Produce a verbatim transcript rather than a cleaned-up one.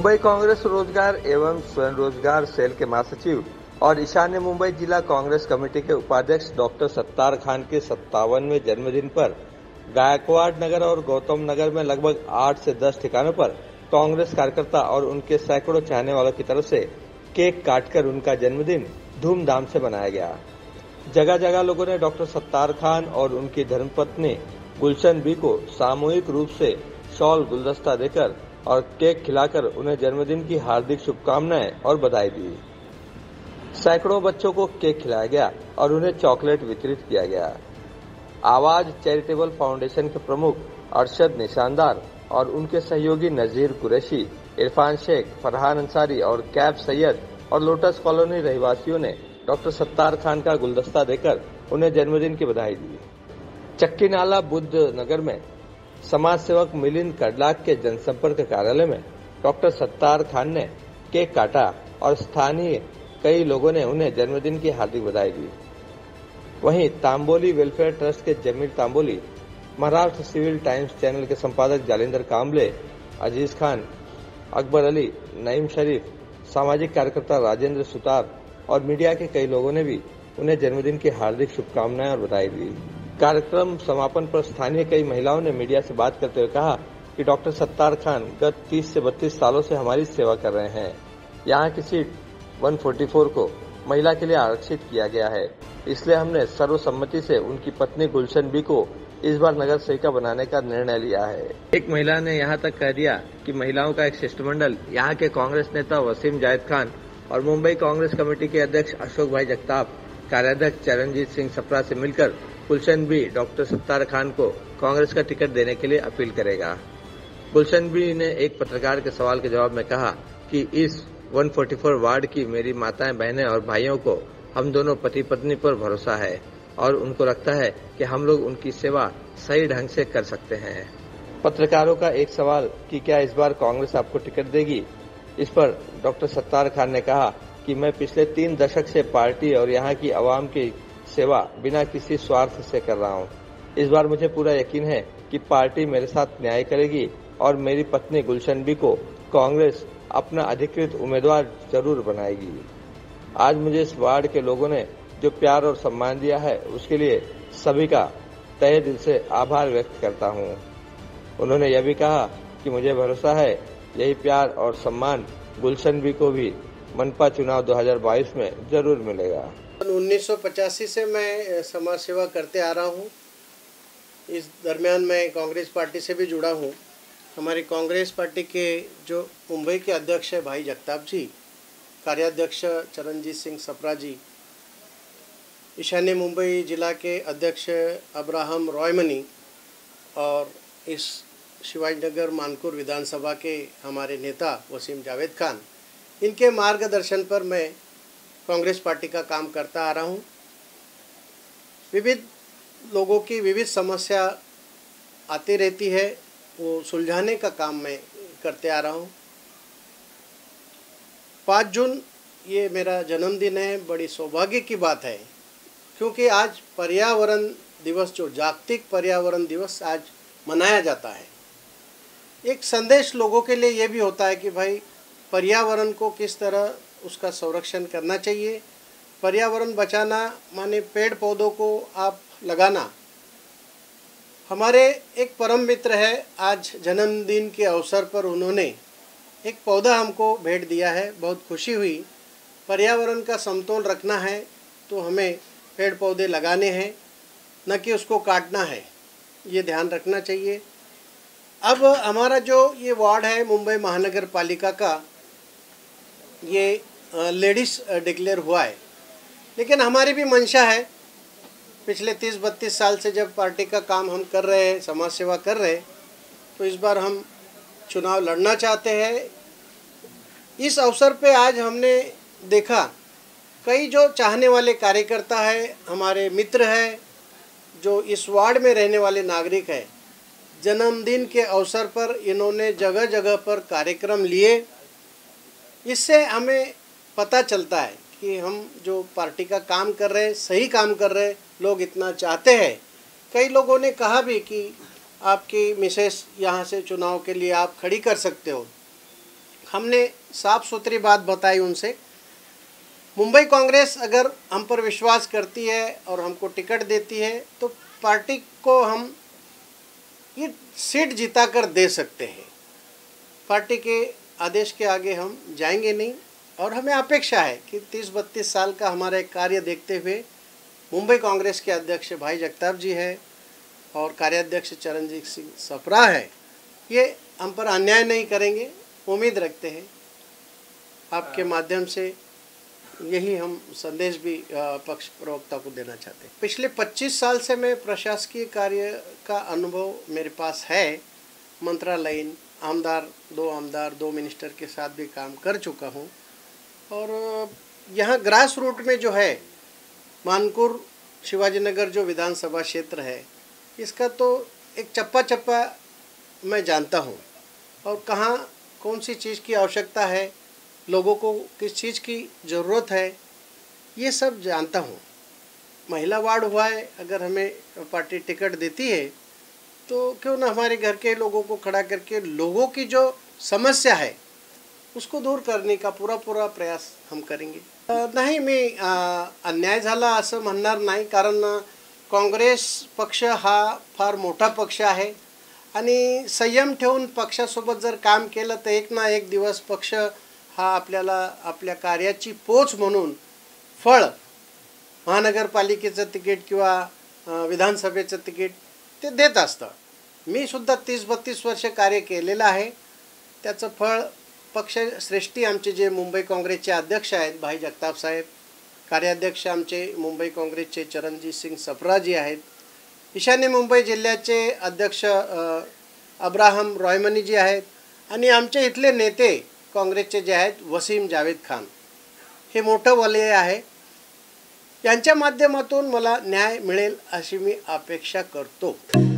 मुंबई कांग्रेस रोजगार एवं स्वयं रोजगार सेल के महासचिव और ईशान्य मुंबई जिला कांग्रेस कमेटी के उपाध्यक्ष डॉक्टर सत्तार खान के सत्तावनवें जन्मदिन पर गायकवाड़ नगर और गौतम नगर में लगभग आठ से दस ठिकानों पर कांग्रेस कार्यकर्ता और उनके सैकड़ों चाहने वालों की तरफ से केक काटकर उनका जन्मदिन धूमधाम से मनाया गया। जगह जगह लोगों ने डॉक्टर सत्तार खान और उनकी धर्मपत्नी गुलशन बी को सामूहिक रूप से शॉल गुलदस्ता देकर और केक खिलाकर उन्हें जन्मदिन की हार्दिक शुभकामनाएं और बधाई दी। सैकड़ों बच्चों को केक खिलाया गया और उन्हें चॉकलेट वितरित किया गया। आवाज चैरिटेबल फाउंडेशन के प्रमुख अरशद निशानदार और उनके सहयोगी नजीर कुरैशी, इरफान शेख, फरहान अंसारी और कैब सैयद और लोटस कॉलोनी रहवासियों ने डॉक्टर सत्तार खान का गुलदस्ता देकर उन्हें जन्मदिन की बधाई दी। चक्की नाला बुद्ध नगर में समाज सेवक मिलिंद कडलाक के जनसंपर्क कार्यालय में डॉक्टर सत्तार खान ने केक काटा और स्थानीय कई लोगों ने उन्हें जन्मदिन की हार्दिक बधाई दी। वहीं तांबोली वेलफेयर ट्रस्ट के Jameer Tamboli, Maharashtra civil times channel के संपादक जालिंदर कांबले, अजीज खान, अकबर अली, नईम शरीफ, सामाजिक कार्यकर्ता राजेंद्र सुतार और मीडिया के कई लोगों ने भी उन्हें जन्मदिन की हार्दिक शुभकामनाएं और बधाई दी। कार्यक्रम समापन पर स्थानीय कई महिलाओं ने मीडिया से बात करते हुए कहा कि डॉक्टर सत्तार खान गत तीस से बत्तीस सालों से हमारी सेवा कर रहे हैं। यहाँ की सीट एक सौ चौवालीस को महिला के लिए आरक्षित किया गया है, इसलिए हमने सर्वसम्मति से उनकी पत्नी गुलशन बी को इस बार नगर सेविका बनाने का निर्णय लिया है। एक महिला ने यहाँ तक कह दिया कि महिलाओं का एक शिष्टमंडल यहाँ के कांग्रेस नेता वसीम जावेद खान और मुंबई कांग्रेस कमेटी के अध्यक्ष अशोक भाई जगताप, कार्याध्यक्ष चरणजीत सिंह सप्रा से मिलकर गुलशन बी डॉक्टर सत्तार खान को कांग्रेस का टिकट देने के लिए अपील करेगा। गुलशन बी ने एक पत्रकार के सवाल के जवाब में कहा कि इस एक सौ चौवालीस वार्ड की मेरी माताएं, बहनें और भाइयों को हम दोनों पति पत्नी पर भरोसा है और उनको लगता है कि हम लोग उनकी सेवा सही ढंग से कर सकते हैं। पत्रकारों का एक सवाल कि क्या इस बार कांग्रेस आपको टिकट देगी, इस पर डॉक्टर सत्तार खान ने कहा कि मैं पिछले तीन दशक से पार्टी और यहाँ की आवाम की सेवा बिना किसी स्वार्थ से कर रहा हूँ। इस बार मुझे पूरा यकीन है कि पार्टी मेरे साथ न्याय करेगी और मेरी पत्नी गुलशन बी को कांग्रेस अपना अधिकृत उम्मीदवार जरूर बनाएगी। आज मुझे इस वार्ड के लोगों ने जो प्यार और सम्मान दिया है उसके लिए सभी का तहे दिल से आभार व्यक्त करता हूँ। उन्होंने यह भी कहा कि मुझे भरोसा है यही प्यार और सम्मान गुलशन बी को भी मनपा चुनाव दो हज़ार बाईस में जरूर मिलेगा। उन्नीस सौ पचासी से मैं समाज सेवा करते आ रहा हूँ। इस दरमियान मैं कांग्रेस पार्टी से भी जुड़ा हूँ। हमारी कांग्रेस पार्टी के जो मुंबई के अध्यक्ष है भाई जगताप जी, कार्याध्यक्ष चरणजीत सिंह सप्रा जी, ईशान्य मुंबई जिला के अध्यक्ष अब्राहम रॉयमनी और इस शिवाजीनगर मानकुर विधानसभा के हमारे नेता वसीम जावेद खान, इनके मार्गदर्शन पर मैं कांग्रेस पार्टी का काम करता आ रहा हूँ। विविध लोगों की विविध समस्या आती रहती है, वो सुलझाने का काम मैं करते आ रहा हूँ। पाँच जून ये मेरा जन्मदिन है। बड़ी सौभाग्य की बात है क्योंकि आज पर्यावरण दिवस, जो जागतिक पर्यावरण दिवस आज मनाया जाता है। एक संदेश लोगों के लिए ये भी होता है कि भाई पर्यावरण को किस तरह उसका संरक्षण करना चाहिए। पर्यावरण बचाना माने पेड़ पौधों को आप लगाना। हमारे एक परम मित्र है, आज जन्मदिन के अवसर पर उन्होंने एक पौधा हमको भेंट दिया है, बहुत खुशी हुई। पर्यावरण का समतोल रखना है तो हमें पेड़ पौधे लगाने हैं, न कि उसको काटना है, ये ध्यान रखना चाहिए। अब हमारा जो ये वार्ड है मुंबई महानगर पालिका का, ये लेडीज़ डिक्लेयर हुआ है, लेकिन हमारी भी मंशा है। पिछले तीस बत्तीस साल से जब पार्टी का काम हम कर रहे हैं, समाज सेवा कर रहे हैं, तो इस बार हम चुनाव लड़ना चाहते हैं। इस अवसर पे आज हमने देखा कई जो चाहने वाले कार्यकर्ता है, हमारे मित्र है, जो इस वार्ड में रहने वाले नागरिक है, जन्मदिन के अवसर पर इन्होंने जगह जगह पर कार्यक्रम लिए। इससे हमें पता चलता है कि हम जो पार्टी का काम कर रहे हैं, सही काम कर रहे हैं, लोग इतना चाहते हैं। कई लोगों ने कहा भी कि आपकी मिसेस यहाँ से चुनाव के लिए आप खड़ी कर सकते हो। हमने साफ सुथरी बात बताई उनसे। मुंबई कांग्रेस अगर हम पर विश्वास करती है और हमको टिकट देती है तो पार्टी को हम ये सीट जिता कर दे सकते हैं। पार्टी के आदेश के आगे हम जाएंगे नहीं और हमें अपेक्षा है कि तीस बत्तीस साल का हमारा एक कार्य देखते हुए मुंबई कांग्रेस के अध्यक्ष भाई जगताप जी है और कार्याध्यक्ष चरणजीत सिंह सप्रा है, ये हम पर अन्याय नहीं करेंगे, उम्मीद रखते हैं। आपके माध्यम से यही हम संदेश भी पक्ष प्रवक्ता को देना चाहते हैं। पिछले पच्चीस साल से मैं प्रशासकीय कार्य का अनुभव मेरे पास है। मंत्रालयीन आमदार दो आमदार दो मिनिस्टर के साथ भी काम कर चुका हूँ और यहाँ ग्रास रूट में जो है मानकुर शिवाजीनगर जो विधानसभा क्षेत्र है, इसका तो एक चप्पा चप्पा मैं जानता हूँ और कहाँ कौन सी चीज़ की आवश्यकता है, लोगों को किस चीज़ की ज़रूरत है, ये सब जानता हूँ। महिला वार्ड हुआ है, अगर हमें पार्टी टिकट देती है तो क्यों ना हमारे घर के लोगों को खड़ा करके लोगों की जो समस्या है उसको दूर करने का पूरा पूरा प्रयास हम करेंगे। नाही, मी अन्याय झाला असं म्हणणार नाही, कारण काँग्रेस पक्ष हा फार मोठा पक्ष आहे आणि संयम ठेवून पक्षासोबत जर काम केलं तर एक ना एक दिवस पक्ष हा आपल्याला आपल्या कार्याची पोच म्हणून फळ महानगरपालिकेचं तिकीट किंवा विधानसभेचं तिकीट ते देत असतं। मी सुद्धा तीस बत्तीस वर्ष कार्य केलेलं आहे, त्याचं फळ पक्ष श्रेष्ठी आमचे जे मुंबई काँग्रेसचे अध्यक्ष आहेत भाई जगताप साहेब, कार्याध्यक्ष आमचे मुंबई काँग्रेसचे चरणजीत सिंग सप्राजी आहेत, ईशान्य मुंबई जिल्ह्याचे अध्यक्ष अब्राहम रॉयमनी जी आहेत आणि आमचे इथले नेते काँग्रेसचे जे आहेत वसीम जावेद खान, हे मोठं वलय आहे। यांच्या माध्यमातून मला न्याय मिळेल अशी मी अपेक्षा करतो।